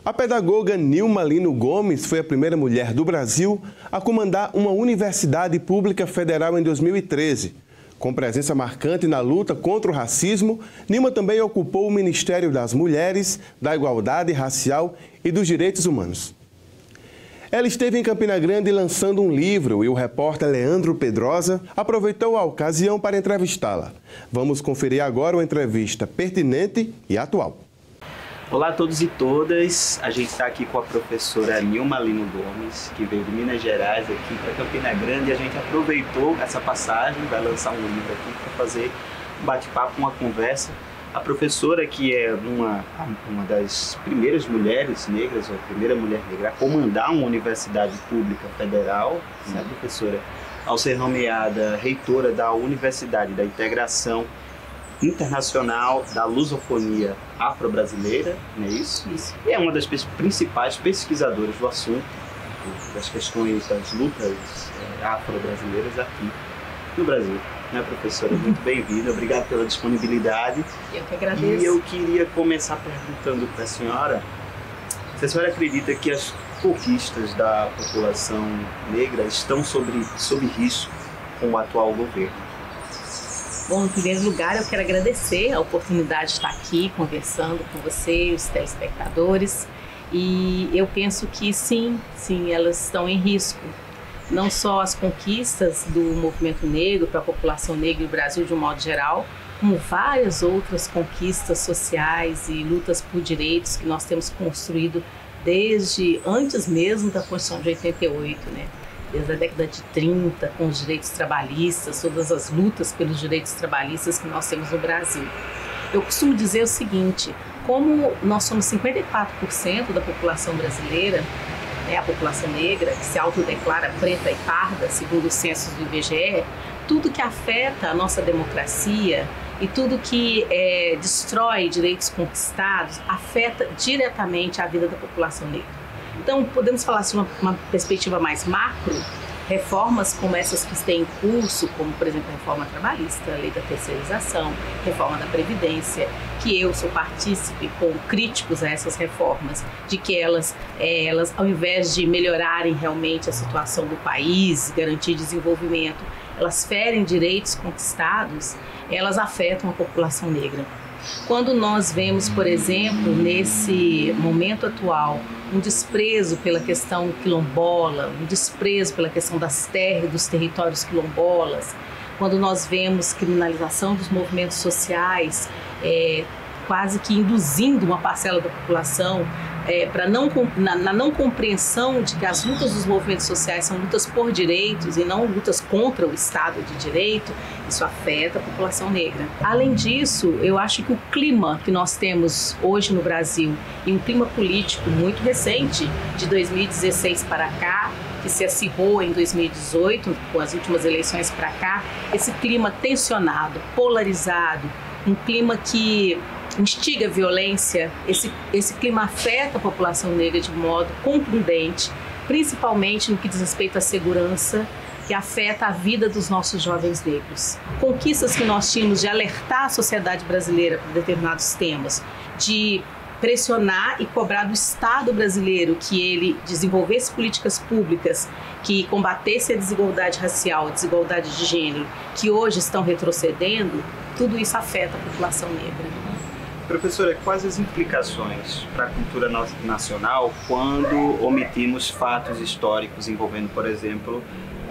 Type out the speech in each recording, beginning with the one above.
A pedagoga Nilma Lino Gomes foi a primeira mulher do Brasil a comandar uma universidade pública federal em 2013. Com presença marcante na luta contra o racismo, Nilma também ocupou o Ministério das Mulheres, da Igualdade Racial e dos Direitos Humanos. Ela esteve em Campina Grande lançando um livro e o repórter Leandro Pedrosa aproveitou a ocasião para entrevistá-la. Vamos conferir agora uma entrevista pertinente e atual. Olá a todos e todas, a gente está aqui com a professora Nilma Lino Gomes, que veio de Minas Gerais aqui para Campina Grande, e a gente aproveitou essa passagem, vai lançar um livro aqui para fazer um bate-papo, uma conversa. A professora, que é uma das primeiras mulheres negras, ou a primeira mulher negra a comandar uma universidade pública federal, né, professora? Ao ser nomeada reitora da Universidade da Integração Internacional da Lusofonia Afro-Brasileira, não é isso? Isso. E é uma das principais pesquisadoras do assunto, das questões das lutas afro-brasileiras aqui no Brasil. Né, professora? Muito bem-vinda, obrigado pela disponibilidade. Eu que agradeço. E eu queria começar perguntando para a senhora, se a senhora acredita que as conquistas da população negra estão sob risco com o atual governo? Bom, em primeiro lugar, eu quero agradecer a oportunidade de estar aqui conversando com você e os telespectadores. E eu penso que sim, elas estão em risco. Não só as conquistas do movimento negro para a população negra e o Brasil de um modo geral, como várias outras conquistas sociais e lutas por direitos que nós temos construído desde antes mesmo da Constituição de 88, né? Desde a década de 30, com os direitos trabalhistas, todas as lutas pelos direitos trabalhistas que nós temos no Brasil. Eu costumo dizer o seguinte, como nós somos 54% da população brasileira, né, a população negra, que se autodeclara preta e parda, segundo os censos do IBGE, tudo que afeta a nossa democracia e tudo que destrói direitos conquistados afeta diretamente a vida da população negra. Então, podemos falar assim, uma perspectiva mais macro, reformas como essas que têm em curso, como, por exemplo, a reforma trabalhista, a lei da terceirização, reforma da Previdência, que eu sou partícipe com críticos a essas reformas, de que elas, ao invés de melhorarem realmente a situação do país, garantir desenvolvimento, elas ferem direitos conquistados, elas afetam a população negra. Quando nós vemos, por exemplo, nesse momento atual, um desprezo pela questão quilombola, um desprezo pela questão das terras e dos territórios quilombolas, quando nós vemos criminalização dos movimentos sociais, quase que induzindo uma parcela da população na não compreensão de que as lutas dos movimentos sociais são lutas por direitos e não lutas contra o Estado de Direito, isso afeta a população negra. Além disso, eu acho que o clima que nós temos hoje no Brasil, e um clima político muito recente, de 2016 para cá, que se acirrou em 2018, com as últimas eleições para cá, esse clima tensionado, polarizado, um clima que instiga a violência, esse clima afeta a população negra de modo contundente, principalmente no que diz respeito à segurança, que afeta a vida dos nossos jovens negros. Conquistas que nós tínhamos de alertar a sociedade brasileira para determinados temas, de pressionar e cobrar do Estado brasileiro que ele desenvolvesse políticas públicas que combatesse a desigualdade racial, a desigualdade de gênero, que hoje estão retrocedendo, tudo isso afeta a população negra. Professora, quais as implicações para a cultura nacional quando omitimos fatos históricos envolvendo, por exemplo,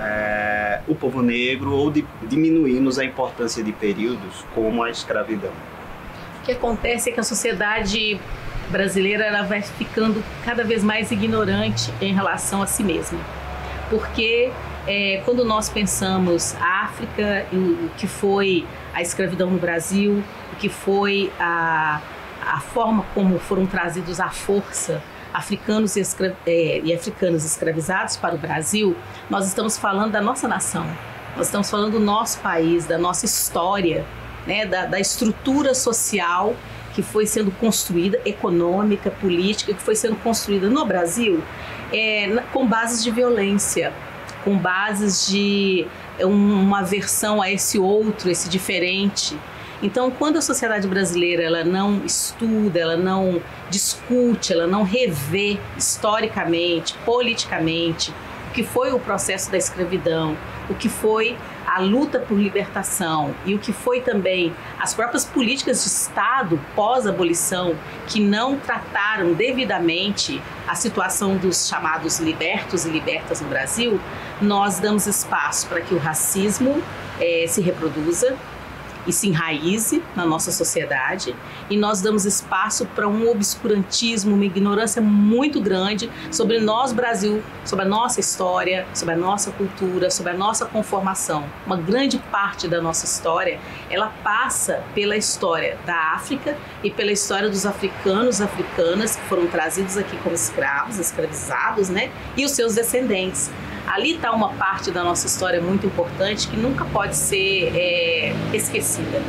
o povo negro ou diminuímos a importância de períodos como a escravidão? O que acontece é que a sociedade brasileira ela vai ficando cada vez mais ignorante em relação a si mesma. Porque quando nós pensamos a África, o que foi a escravidão no Brasil, o que foi a forma como foram trazidos à força africanos e africanas escravizados para o Brasil, nós estamos falando da nossa nação, nós estamos falando do nosso país, da nossa história, né, da estrutura social que foi sendo construída, econômica, política, que foi sendo construída no Brasil com bases de violência, com bases de uma aversão a esse outro, esse diferente. Então, quando a sociedade brasileira ela não estuda, ela não discute, ela não revê historicamente, politicamente, o que foi o processo da escravidão, o que foi a luta por libertação e o que foi também as próprias políticas de Estado pós-abolição que não trataram devidamente a situação dos chamados libertos e libertas no Brasil, nós damos espaço para que o racismo se reproduza e se enraize na nossa sociedade, e nós damos espaço para um obscurantismo, uma ignorância muito grande sobre nós, Brasil, sobre a nossa história, sobre a nossa cultura, sobre a nossa conformação. Uma grande parte da nossa história, ela passa pela história da África e pela história dos africanos, africanas que foram trazidos aqui como escravos, escravizados, né? E os seus descendentes. Ali está uma parte da nossa história muito importante que nunca pode ser esquecida.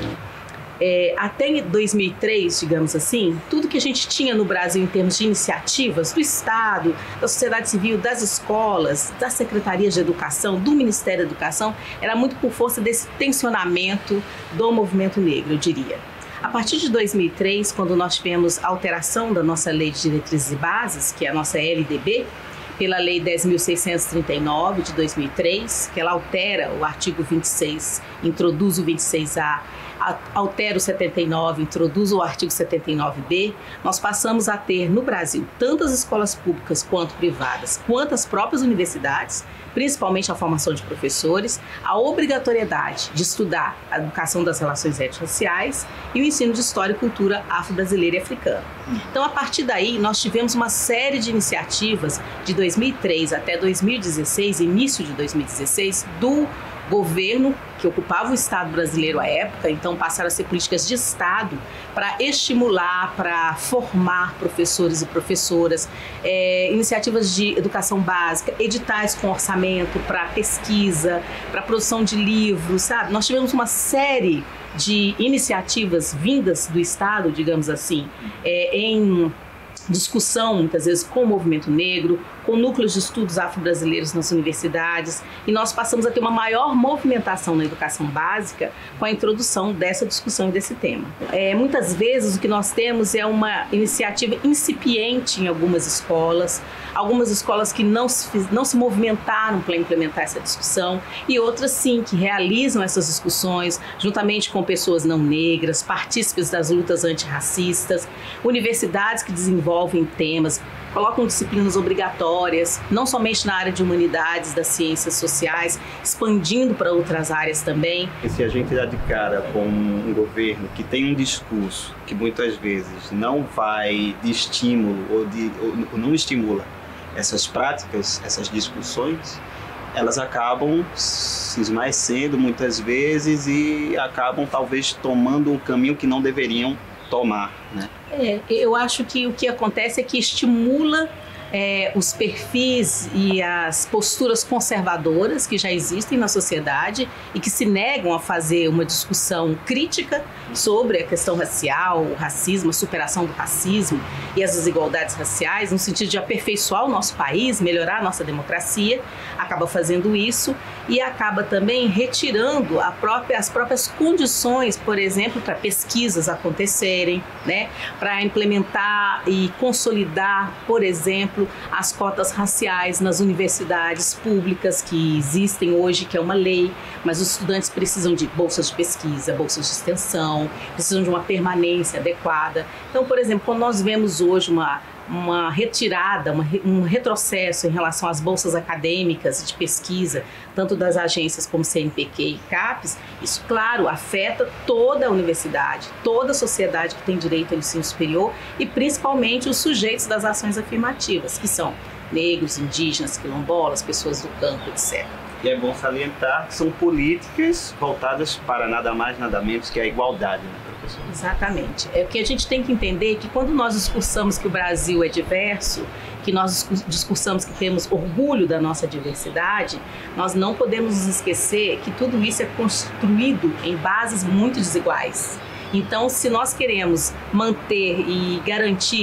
Até 2003, digamos assim, tudo que a gente tinha no Brasil em termos de iniciativas do Estado, da sociedade civil, das escolas, das secretarias de educação, do Ministério da Educação, era muito por força desse tensionamento do movimento negro, eu diria. A partir de 2003, quando nós tivemos a alteração da nossa Lei de Diretrizes e Bases, que é a nossa LDB, pela Lei 10.639 de 2003, que ela altera o artigo 26, introduz o 26A, altera o 79, introduz o artigo 79B, nós passamos a ter no Brasil tantas escolas públicas quanto privadas, quanto as próprias universidades, principalmente a formação de professores, a obrigatoriedade de estudar a educação das relações étnico-raciais e o ensino de história e cultura afro-brasileira e africana. Então, a partir daí, nós tivemos uma série de iniciativas de 2003 até 2016, início de 2016, do governo que ocupava o Estado brasileiro à época, então passaram a ser políticas de Estado para estimular, para formar professores e professoras, iniciativas de educação básica, editais com orçamento para pesquisa, para produção de livros, sabe? Nós tivemos uma série de iniciativas vindas do Estado, digamos assim, em discussão, muitas vezes, com o movimento negro, com núcleos de estudos afro-brasileiros nas universidades, e nós passamos a ter uma maior movimentação na educação básica com a introdução dessa discussão e desse tema. Muitas vezes o que nós temos é uma iniciativa incipiente em algumas escolas que não se movimentaram para implementar essa discussão, e outras sim, que realizam essas discussões juntamente com pessoas não negras, partícipes das lutas antirracistas, universidades que desenvolvem temas, colocam disciplinas obrigatórias, não somente na área de humanidades, das ciências sociais, expandindo para outras áreas também. E se a gente dá de cara com um governo que tem um discurso que muitas vezes não vai de estímulo ou não estimula essas práticas, essas discussões, elas acabam se esmaecendo muitas vezes e acabam talvez tomando um caminho que não deveriam tomar, né? Eu acho que o que acontece é que estimula os perfis e as posturas conservadoras que já existem na sociedade e que se negam a fazer uma discussão crítica sobre a questão racial, o racismo, a superação do racismo e as desigualdades raciais, no sentido de aperfeiçoar o nosso país, melhorar a nossa democracia, acaba fazendo isso e acaba também retirando as próprias condições, por exemplo, para pesquisas acontecerem, né? Para implementar e consolidar, por exemplo, as cotas raciais nas universidades públicas que existem hoje, que é uma lei, mas os estudantes precisam de bolsas de pesquisa, bolsas de extensão, precisam de uma permanência adequada. Então, por exemplo, quando nós vemos hoje uma retirada, um retrocesso em relação às bolsas acadêmicas de pesquisa, tanto das agências como CNPq e CAPES, isso, claro, afeta toda a universidade, toda a sociedade que tem direito ao ensino superior e principalmente os sujeitos das ações afirmativas, que são negros, indígenas, quilombolas, pessoas do campo, etc. E é bom salientar que são políticas voltadas para nada mais, nada menos que a igualdade, né, professor? Exatamente. É que a gente tem que entender que quando nós discursamos que o Brasil é diverso, que nós discursamos que temos orgulho da nossa diversidade, nós não podemos nos esquecer que tudo isso é construído em bases muito desiguais. Então, se nós queremos manter e garantir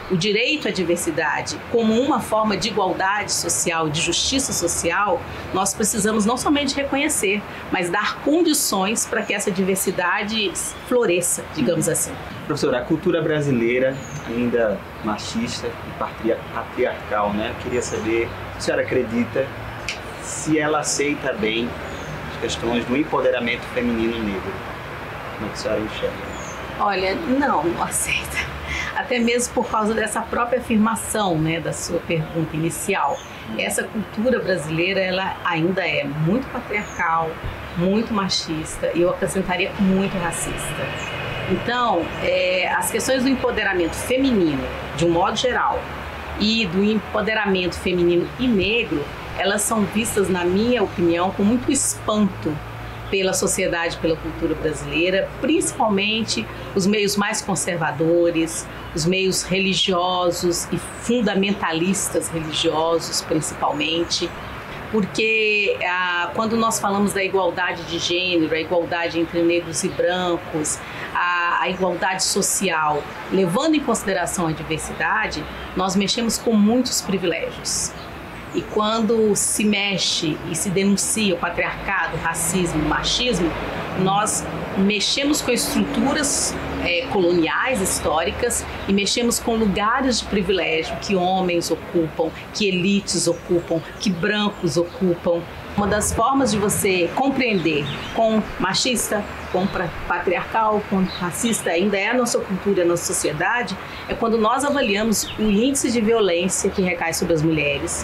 o direito à diversidade como uma forma de igualdade social, de justiça social, nós precisamos não somente reconhecer, mas dar condições para que essa diversidade floresça, digamos assim. Professora, a cultura brasileira ainda machista e patriarcal, né? Eu queria saber se a senhora acredita, se ela aceita bem as questões do empoderamento feminino negro. Como é que a senhora enxerga? Olha, não aceita. Até mesmo por causa dessa própria afirmação, né, da sua pergunta inicial. Essa cultura brasileira, ela ainda é muito patriarcal, muito machista e eu acrescentaria muito racista. Então, as questões do empoderamento feminino, de um modo geral, e do empoderamento feminino e negro, elas são vistas, na minha opinião, com muito espanto pela sociedade, pela cultura brasileira, principalmente os meios mais conservadores, os meios religiosos e fundamentalistas religiosos, principalmente, porque quando nós falamos da igualdade de gênero, a igualdade entre negros e brancos, a igualdade social, levando em consideração a diversidade, nós mexemos com muitos privilégios. E quando se mexe e se denuncia o patriarcado, o racismo, o machismo, nós mexemos com estruturas coloniais, históricas, e mexemos com lugares de privilégio que homens ocupam, que elites ocupam, que brancos ocupam. Uma das formas de você compreender com machista, com patriarcal, com racista, ainda é a nossa cultura, a nossa sociedade, é quando nós avaliamos o índice de violência que recai sobre as mulheres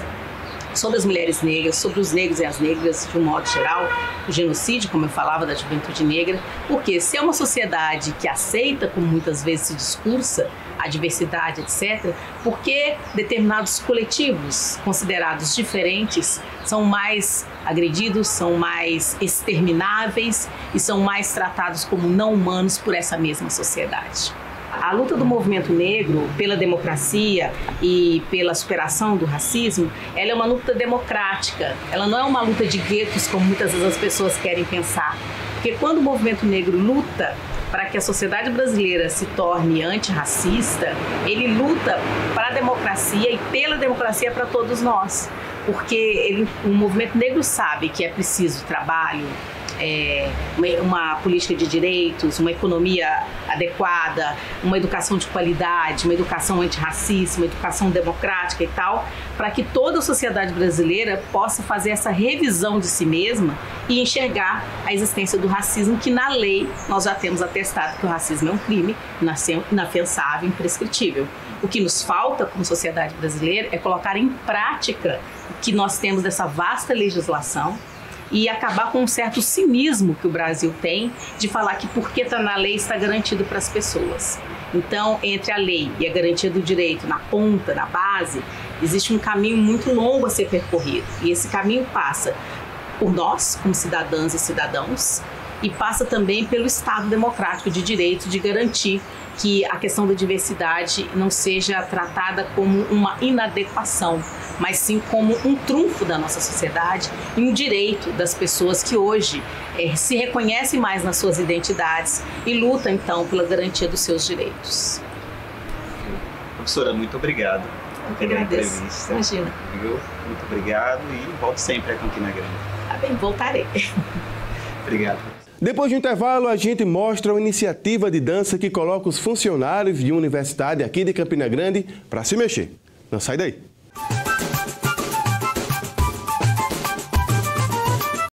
negras, sobre os negros e as negras de um modo geral, o genocídio, como eu falava, da juventude negra, porque se é uma sociedade que aceita, como muitas vezes se discursa, a diversidade, etc., porque determinados coletivos considerados diferentes são mais agredidos, são mais extermináveis e são mais tratados como não humanos por essa mesma sociedade. A luta do movimento negro pela democracia e pela superação do racismo, ela é uma luta democrática, ela não é uma luta de guetos, como muitas vezes as pessoas querem pensar. Porque quando o movimento negro luta para que a sociedade brasileira se torne antirracista, ele luta para a democracia e pela democracia para todos nós. Porque o movimento negro sabe que é preciso trabalho, uma política de direitos, uma economia adequada, uma educação de qualidade, uma educação antirracista, uma educação democrática e tal, para que toda a sociedade brasileira possa fazer essa revisão de si mesma e enxergar a existência do racismo, que na lei nós já temos atestado que o racismo é um crime inafensável, imprescritível. O que nos falta como sociedade brasileira é colocar em prática o que nós temos dessa vasta legislação e acabar com um certo cinismo que o Brasil tem de falar que porque está na lei está garantido para as pessoas. Então, entre a lei e a garantia do direito na ponta, na base, existe um caminho muito longo a ser percorrido. E esse caminho passa por nós, como cidadãs e cidadãos, e passa também pelo Estado democrático de direito de garantir que a questão da diversidade não seja tratada como uma inadequação, mas sim como um trunfo da nossa sociedade e um direito das pessoas que hoje se reconhecem mais nas suas identidades e lutam, então, pela garantia dos seus direitos. Professora, muito obrigado pela entrevista. Imagina. Muito obrigado e volte sempre a Campina Grande. Tá bem, voltarei. Obrigado. Depois do intervalo, a gente mostra uma iniciativa de dança que coloca os funcionários de uma universidade aqui de Campina Grande para se mexer. Não sai daí.